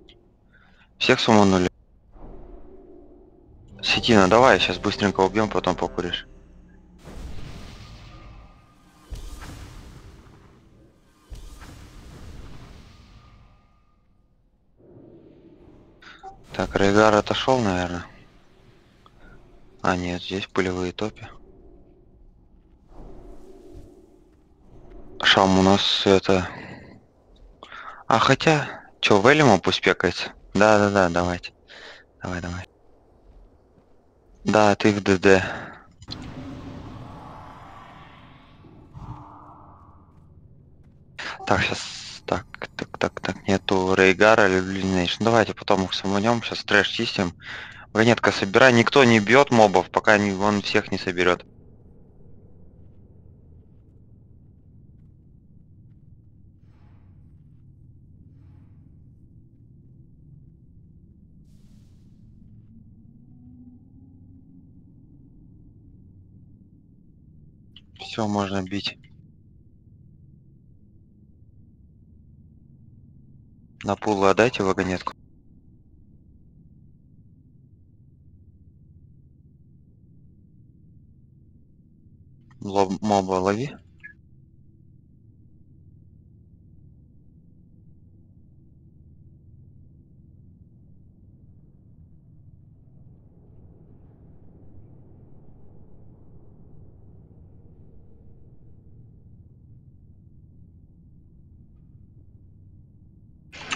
Всех суманули. Сетина, давай, сейчас быстренько убьем, потом покуришь. Так, Рейгар отошел, наверное. А, нет, здесь пылевые топи. Шам у нас это... А, хотя... Чё, Велима пусть пекается? Да-да-да, давайте. Давай, давай. Да, ты в ДД. Так, сейчас... Так, так, так, так, нету Рейгара или Люлинейшн. Давайте потом их саманем, сейчас трэш чистим. Ванетка, собирай, никто не бьет мобов, пока не, он всех не соберет. Все, можно бить. На пулы отдайте вагонетку. Лоб, моба лови.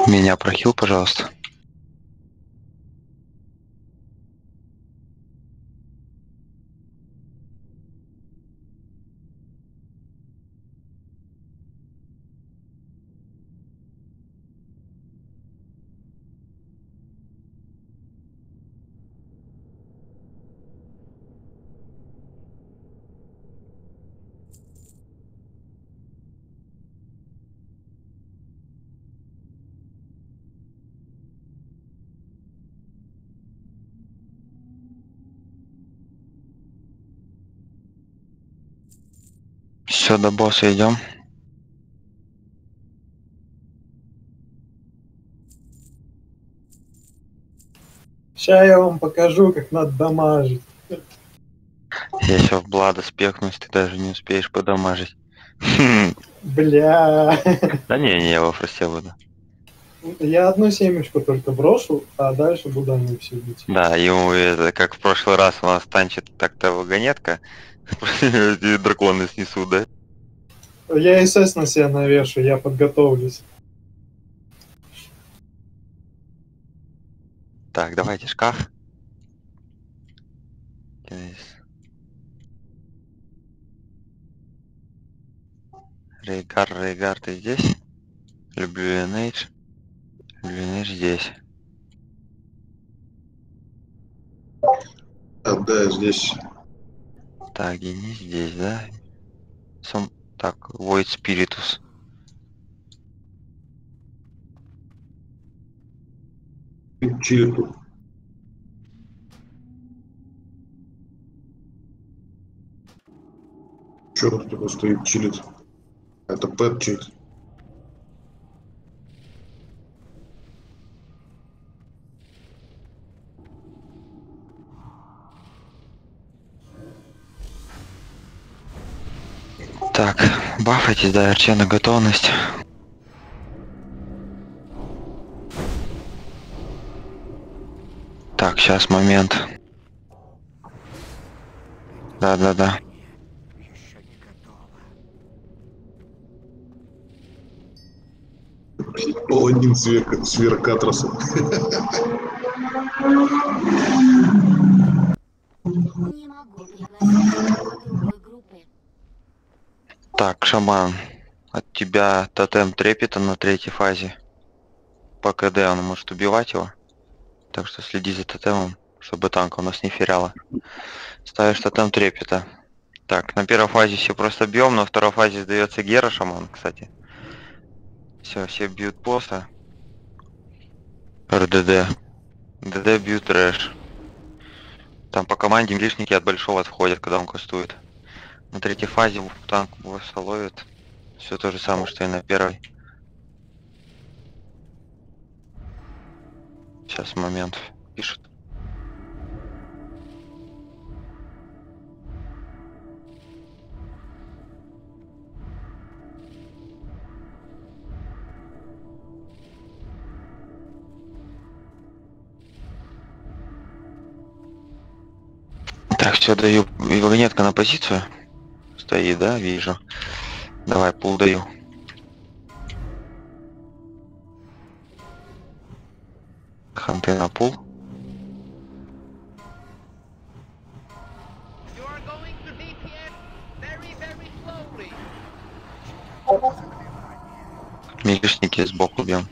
Меня прохил, пожалуйста. Все, до босса идем. Сейчас я вам покажу, как надо дамажить. Я сейчас в Блада спекнусь, ты даже не успеешь подамажить. Бля. Да не, не, я во фросте буду. Я одну семечку только брошу, а дальше буду они все бить. Да, ему это, как в прошлый раз у нас танчит так-то вагонетка, и драконы снесут, да? Я СС на себя навешу, я подготовлюсь. Так, давайте шкаф. Рейгар, Рейгар, ты здесь? Люблю Lineage. Lineage здесь. Да, да, здесь. Так, Денис здесь, да? Сам... Так, Void Spiritus. Чили тут. Че тут такой стоит, чилит? Это пэт чит. Так, бафайтесь, да, РЧ на готовность. Так, сейчас момент. Да-да-да. Паладин сверка, сверкатраса. Не могу пригласить другой группы. Так, шаман, от тебя тотем трепета на третьей фазе. По КД он может убивать его. Так что следи за тотемом, чтобы танк у нас не феряло. Ставишь тотем трепета. Так, на первой фазе все просто бьем, на второй фазе сдается Гера шаман, кстати. Все, все бьют босса. РДД. ДД бьют трэш. Там по команде милишники от большого отходят, когда он кастует. На третьей фазе танк босса ловит. Все то же самое, что и на первой. Сейчас момент пишет. Так, все, даю. Вагонетка на позицию. Стоит, да, вижу. Давай, пул даю. Ханты на пул. Милишники сбоку бьем.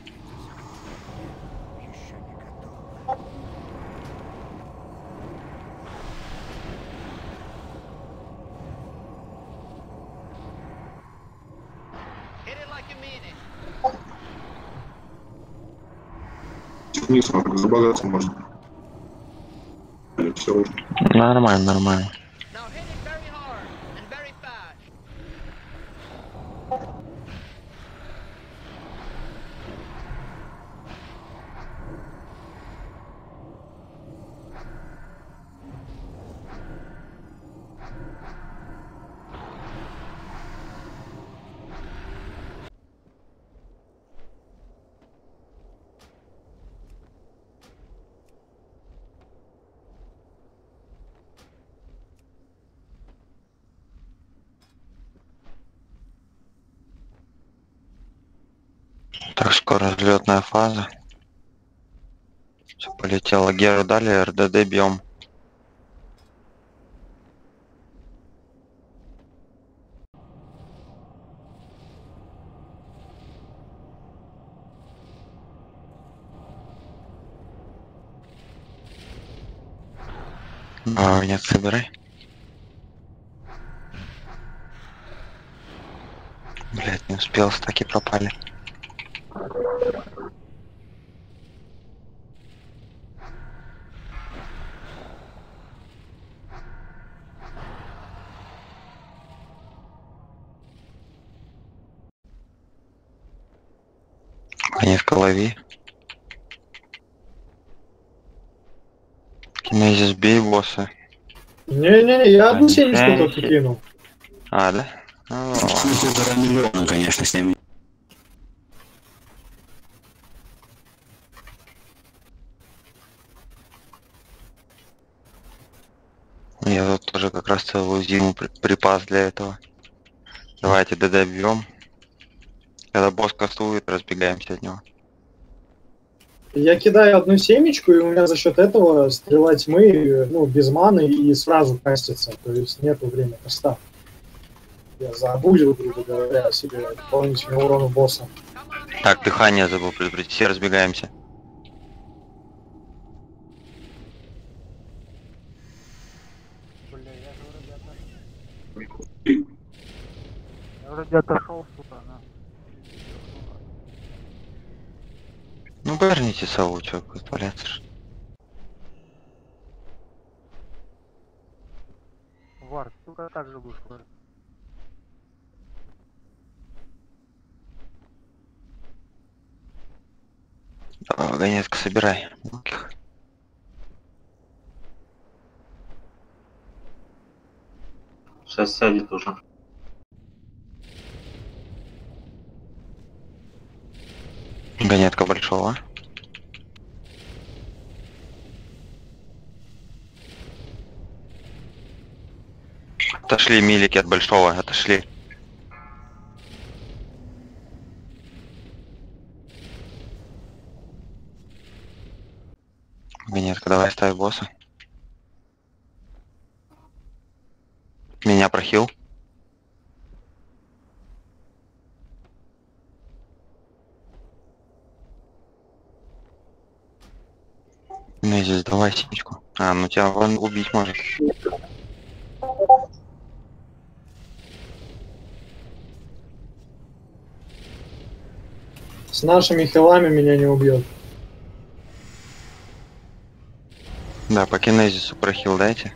Вниз надо забагаться можно. Все уже. Нормально, нормально. Скоро взлетная фаза. Все полетело. Геру дали, эр дэ дэ бьем. А, нет, собирай. Блять, не успел, стаки пропали. Коневка лови. Кинезис бей босса. Не-не-не, я одну Они семечку сами только все- кинул. А, да? Ну, полтора миллиона, конечно, с ними. я тут тоже как раз целую зиму при- припас для этого. Давайте ДД бьем. Когда босс кастует, разбегаемся от него. Я кидаю одну семечку, и у меня за счет этого стрела тьмы, ну, без маны и сразу кастится. То есть нету времени каста. Я забудил, грубо говоря, себе дополнительный урон у босса. Так, дыхание забыл предупредить. Все разбегаемся. Бля, я же вроде отошел. Я вроде отошел, сука, на. Ну, верните сову, чё, валяться. Вард, сука, так же будешь вард. Давай, вагонетку собирай. Сейчас сядет уже. Вагонетка большого. Отошли милики от большого, отошли. Вагонетка, давай ставь босса. Меня прохил. Ну здесь давай синичку. А, ну тебя он убить может. С нашими хилами меня не убьет. Да, по кинезису прохил дайте.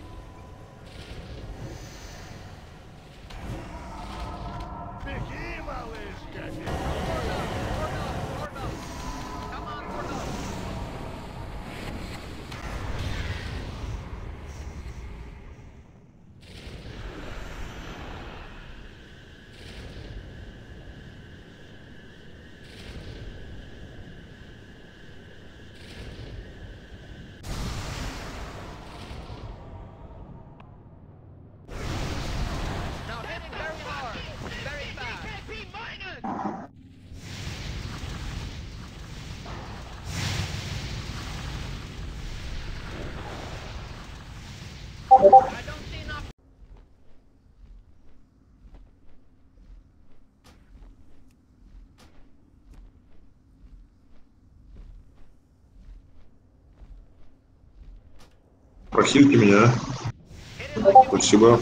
Прохильте меня. Спасибо.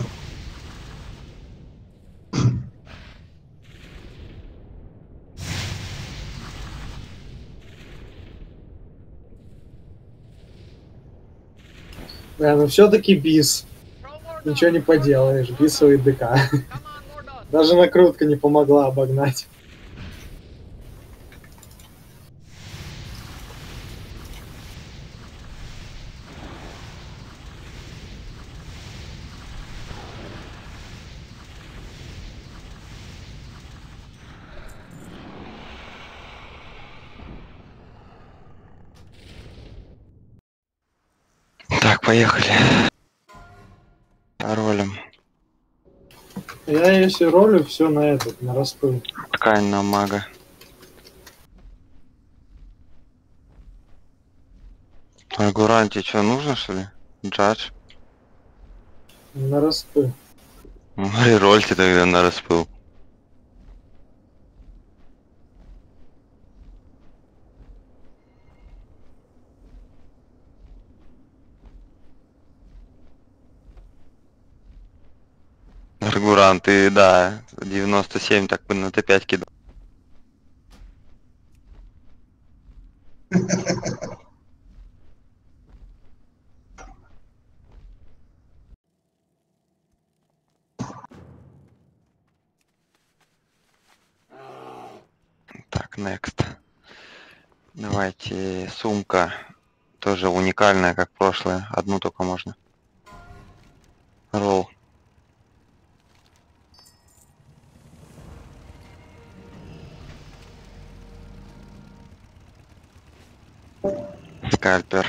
Да, но все-таки бис. Ничего не поделаешь, бисовый ДК. Даже накрутка не помогла обогнать. Так, поехали. Ролем. Я если ролю, все на этот, на распыл. Ткань на мага. А Гуран, тебе что, нужно, что ли? Джадж? На распы. Рерольте тогда на распыл. Аргуран, ты, да, девяносто семь так бы на Т пять кидал. Так, next. Давайте, сумка. Тоже уникальная, как прошлое. Одну только можно. Ролл. Скальпер.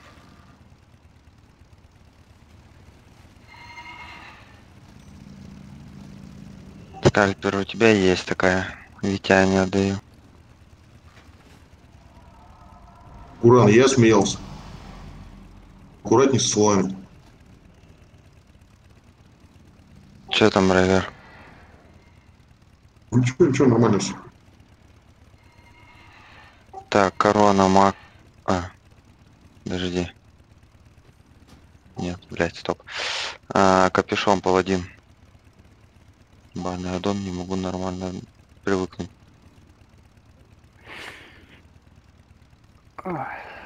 Скальпер у тебя есть такая. Витя не отдаю. Гуран, я смеялся. Аккуратней с словами. Че там, Ревер? Ничего, ничего, нормально все. Так, корона, маг... А, подожди. Нет, блядь, стоп. А, капюшон, паладин. Банный аддон, не могу нормально привыкнуть. Ой.